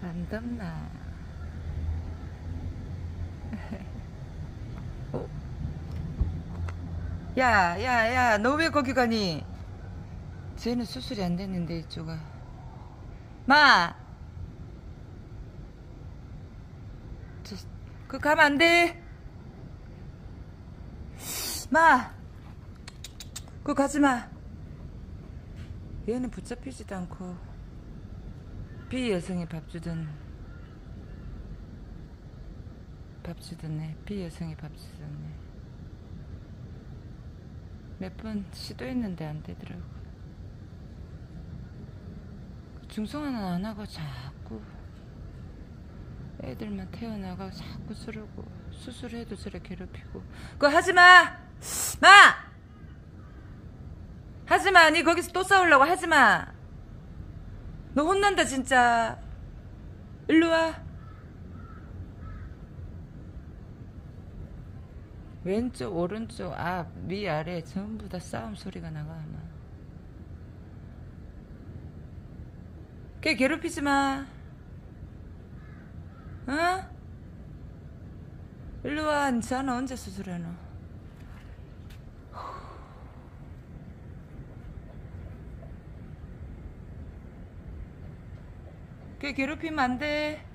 안 덥나? 어? 야, 너 왜 거기 가니? 쟤는 수술이 안 됐는데, 이쪽아. 마! 그거 가면 안 돼! 마! 그거 가지 마! 얘는 붙잡히지도 않고, 비여성이 밥 주던 애, 비여성이 밥 주던 애. 몇 번 시도했는데 안 되더라고. 중성화는 안 하고 자꾸 애들만 태어나가 자꾸 쓰르고 수술해도 저래 괴롭히고. 그거 하지마! 마! 하지마! 니 거기서 또 싸우려고 하지마! 너 혼난다 진짜. 일로와. 왼쪽 오른쪽 앞 위아래 전부 다 싸움 소리가 나가. 아마 걔 괴롭히지마. 어? 일로와. 자는 언제 수술해 너? 걔 괴롭히면 안돼.